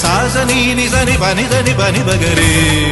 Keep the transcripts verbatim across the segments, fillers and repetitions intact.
സാസനി നിസനി പനി സനി പനി പകരേ.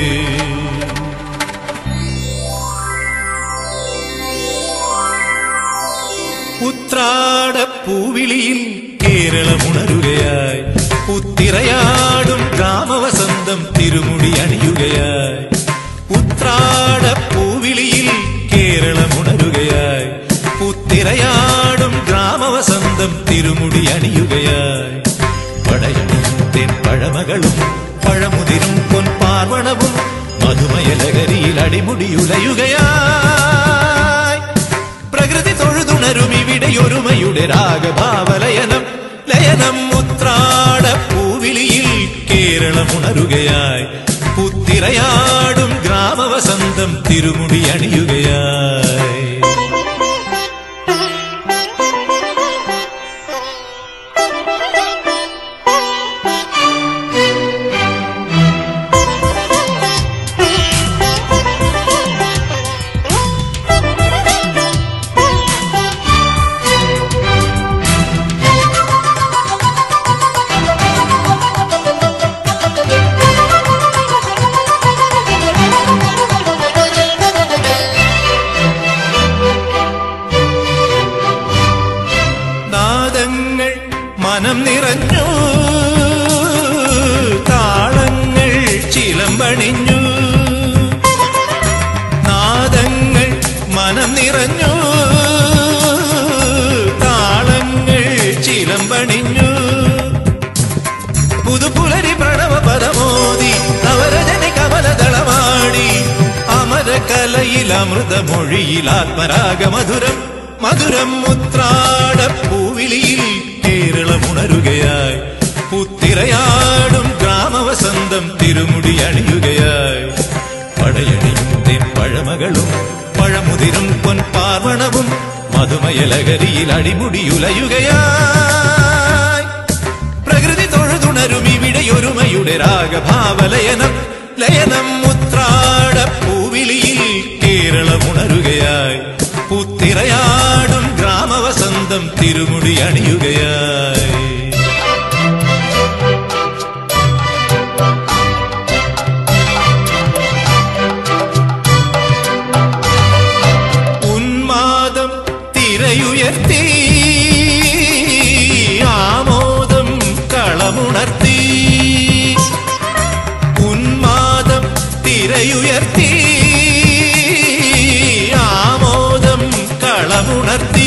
ഉത്രാടപ്പൂവിളിയിൽ കേരളമുണരുകയായി, പുത്തിരയാടും ഗ്രാമവസന്തം തിരുമുടി അണിയുകയായി. ഉത്രാടപ്പൂവിളിയിൽ കേരളമുണരുകയായി, പുത്തിരയാടും ഗ്രാമവസന്തം തിരുമുടി അണിയുകയായി. പടയണിത്തേൻ പഴമകളും പഴമുതിരും പൊൻപാർവണവും മധുമയലകരിയിൽ അടിമുടിയുലയുകയായി. പ്രകൃതി തൊഴുതുണരും ഇവിടെയൊരുമയുടെ രാഗഭാവലയനം ലയനം. ഉത്രാടപ്പൂവിളിയിൽ കേരളമുണരുകയായി, പുത്തിരയാടും ഗ്രാമവസന്തം തിരുമുടി അണിയുകയായി. മനം നിറഞ്ഞു, താളങ്ങൾ ചിലമ്പണിഞ്ഞു. നാദങ്ങൾ മനം നിറഞ്ഞു, താളങ്ങൾ ചിലമ്പണിഞ്ഞു. പുതുപുലരി പ്രണവ പദമോദി നവരജനി കമലദളമാടി. അമരകലയിൽ അമൃതമൊഴിയിൽ ആത്മരാഗമധുരം മധുരം. ഉത്രാടപ്പൂവിളിയിൽ കേരളമുണരുകയായി, പുത്തിരയാടും ഗ്രാമവസന്തം തിരുമുടി അണിയുകയായി. പടയണിത്തേൻ പഴമകളും പഴമുതിരും പൊൻപാർവണവും മധുമയലകരിയിൽ അടിമുടിയുലയുകയായി. പ്രകൃതി തൊഴുതുണരും ഇവിടെയൊരുമയുടെ രാഗഭാവലയനം ലയനം. ഉത്രാടപ്പൂവിളിയിൽ കേരളമുണരുകയായി, പുത്തിരയാടും ഗ്രാമവസന്തം തിരുമുടി അണിയുകയായി. ഉന്മാദം തിരയുയർത്തി ആമോദം കളമുണർത്തി. ഉന്മാദം തിരയുയർത്തി ആമോദം കളമുണർത്തി.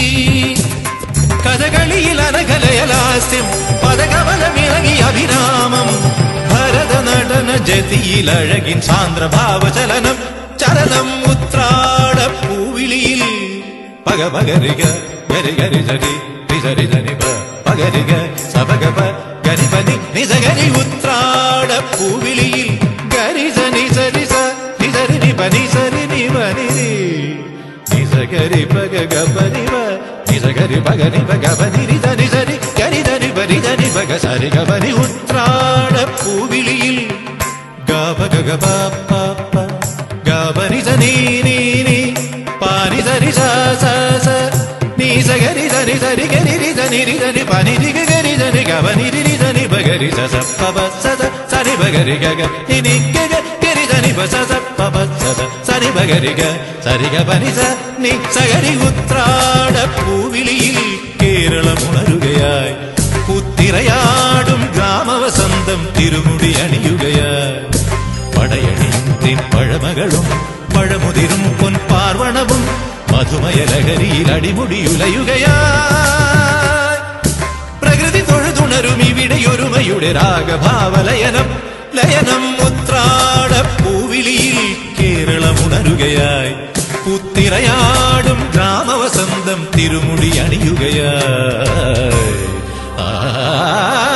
കഥകളിയിൽ അനകലയലാസ്യം പദകമലമിളങ്ങി അഭിരാമം. ഭരതനടന ജതിയിൽ അഴകിൻ സാന്ദ്രഭാവചലനം ചലനം. ഉത്രാടപ്പൂവിളിയിൽ പഗ പകരിക ഗരി ഗരി ജരി നിസരി ജനിപ പകരിക സപഗപ ഗരിപനി നിസഗരി. ഉത്രാടപ്പൂവിളിയിൽ ഗരിജ നിസരി സ നിസരി നിപ നിസരി നിപ നിരി നിസഗരി പഗ ഗപനിവ നിസഗരി പഗനി പഗപനി നിസ നിസരി ഗരി ധനി പരി ധനി പഗ സരി ഗപനി. ഉത്രാടപ്പൂവിളിയിൽ ഗപ ഗഗ പ പ പ ഗപനി സ നീ നീ നീ പാനി സരി സ സ സ നീ സഗരി ധനി സരി ഗരി രി ധനി രി ധനി പനി രി ഗരി ധനി ഗപനി രി രി ധനി പഗരി സ സ പ പ സ സ സരി പഗരി ഗഗ നി ഗഗ ഗരി ധനി പ സ സ പ പ സ സ സരി പഗരി ഗ സരി ഗപനി സ നി സഗരി. ഉത്രാടപ്പൂവിളിയിൽ കേരളമുണരുകയായി, പുത്തിരയാടും ഗ്രാമവസന്തം തിരുമുടി അണിയുകയായി. പടയണിത്തേൻ പഴമകളും പഴമുതിരും പൊൻപാർവണവും മധുമയലകരിയിൽ അടിമുടിയുലയുകയായി. പ്രകൃതി തൊഴുതുണരും ഇവിടെയൊരുമയുടെ രാഗഭാവലയനം ലയനം. ഉത്രാടപ്പൂവിളിയിൽ കേരളമുണരുകയായി, പുത്തിരയാടും ഗ്രാമവസന്തം തിരുമുടി അണിയുകയായി. ആ